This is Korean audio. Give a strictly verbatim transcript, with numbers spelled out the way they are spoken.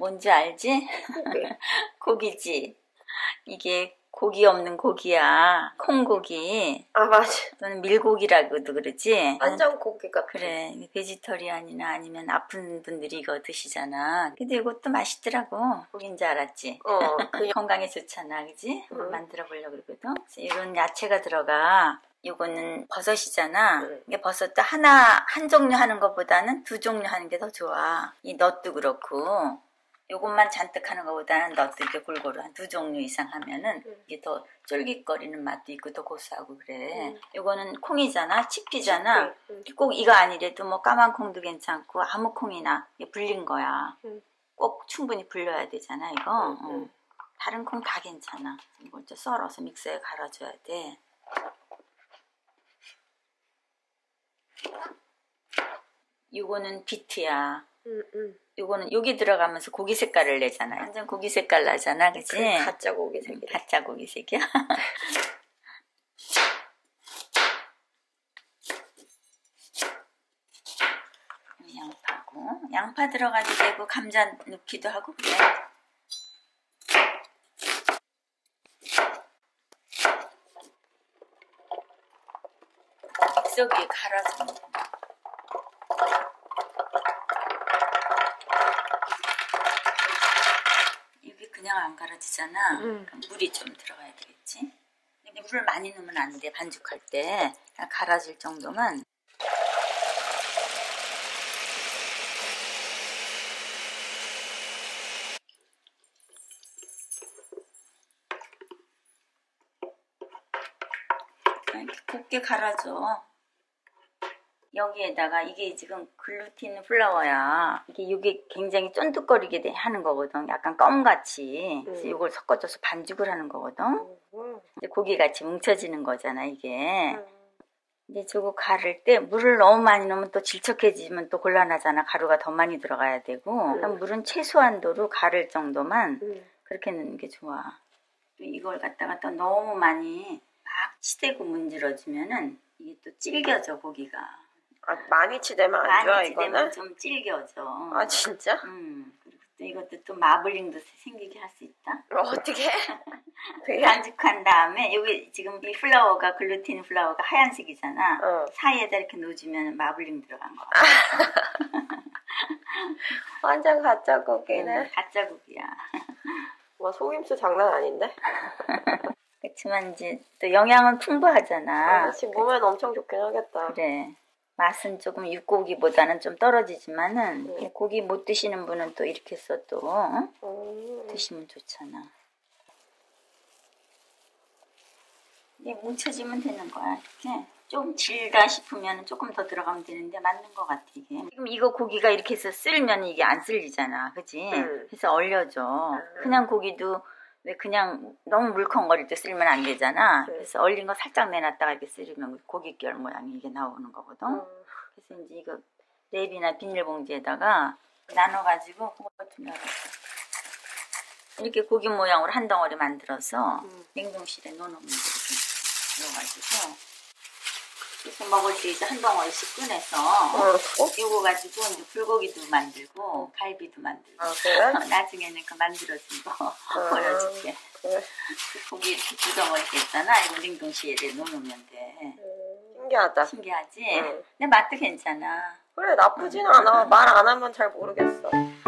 뭔지 알지? 고기. 고기지. 이게 고기 없는 고기야. 콩고기. 아 맞아. 또는 밀고기라고도 그러지. 완전 고기 같아. 그래. 베지터리안이나 아니면 아픈 분들이 이거 드시잖아. 근데 이것도 맛있더라고. 고기인 줄 알았지. 어. 그냥... 건강에 좋잖아, 그지? 응. 만들어 보려고 그러거든. 그래서 이런 야채가 들어가. 요거는 버섯이잖아. 응. 이게 버섯도 하나 한 종류 하는 것보다는 두 종류 하는 게 더 좋아. 이 넛도 그렇고. 요것만 잔뜩 하는 것보다는 넛도 이렇게 골고루 한 두 종류 이상 하면은 응. 이게 더 쫄깃거리는 맛도 있고 더 고소하고 그래. 응. 요거는 콩이잖아. 치피잖아. 응. 꼭 이거 아니래도 뭐 까만 콩도 괜찮고 아무 콩이나 이게 불린 거야. 응. 꼭 충분히 불려야 되잖아 이거. 응. 응. 어. 다른 콩 다 괜찮아. 이걸 좀 썰어서 믹서에 갈아줘야 돼. 요거는 비트야. 응, 응. 요거는 여기 들어가면서 고기 색깔을 내잖아. 완전 고기 색깔 나잖아, 그치? 그 가짜 고기 색이야. 가짜 고기 색이야. 양파고, 양파 들어가도 되고 감자 넣기도 하고 그래. 믹서기에 갈아서. 그냥 안 갈아지잖아. 응. 그럼 물이 좀 들어가야 되겠지. 근데 물을 많이 넣으면 안 돼. 반죽할 때 그냥 갈아질 정도만. 이렇게 곱게 갈아줘. 여기에다가 이게 지금 글루틴 플라워야. 이게 이게 굉장히 쫀득거리게 하는 거거든. 약간 껌같이. 그래서 이걸 섞어줘서 반죽을 하는 거거든. 음. 이제 고기같이 뭉쳐지는 거잖아 이게. 음. 근데 저거 갈을 때 물을 너무 많이 넣으면 또 질척해지면 또 곤란하잖아. 가루가 더 많이 들어가야 되고. 음. 물은 최소한도로 갈을 정도만 음. 그렇게 넣는 게 좋아. 또 이걸 갖다가 또 너무 많이 막 치대고 문질러주면은 이게 또 질겨져 고기가. 아, 많이 치대면 안 좋아, 많이 이거는? 치대면 좀 질겨져. 아, 진짜? 음. 그리고 또 이것도 또 마블링도 생기게 할 수 있다. 어, 어떻게? 반죽한 다음에 여기 지금 이 플라워가 글루틴 플라워가 하얀색이잖아. 어. 사이에다 이렇게 넣어주면 마블링 들어간 거. 완전 가짜 고기네. 음, 가짜 고기야. 와, 속임수 장난 아닌데? 그렇지만 이제 또 영양은 풍부하잖아. 아, 지금 몸에는 엄청 좋긴 하겠다. 그래. 맛은 조금 육고기보다는 좀 떨어지지만은 음. 고기 못 드시는 분은 또 이렇게 해서 또 어? 음. 드시면 좋잖아. 이게 뭉쳐지면 되는 거야. 이렇게 좀 질다 싶으면 조금 더 들어가면 되는데 맞는 것 같아 이게. 지금 이거 고기가 이렇게 해서 쓸면 이게 안 쓸리잖아, 그치? 음. 그래서 얼려져. 음. 그냥 고기도 왜 그냥 너무 물컹거릴 때 쓸면 안 되잖아. 음. 그래서 얼린 거 살짝 내놨다가 이렇게 쓸면 고깃결 모양이 이게 나오는 거거든. 음. 그래서 이제 이거 랩이나 비닐봉지에다가 나눠가지고 그거 좀 열어서 이렇게 고기 모양으로 한 덩어리 만들어서 음. 냉동실에 넣어놓으면 돼. 이렇게 넣어가지고 그래서 먹을 때 이제 한 덩어리씩 꺼내서 어, 이거 가지고 이제 불고기도 만들고 갈비도 만들고. 아, 그래? 나중에는 그 만들어진 거 아, 보여줄게. 그래. 고기 이렇게 두 덩어리 있잖아. 이거 냉동실에 넣어놓으면 돼. 음, 신기하다. 신기하지? 응. 근데 맛도 괜찮아. 그래, 나쁘진 않아. 말 안 하면 잘 모르겠어.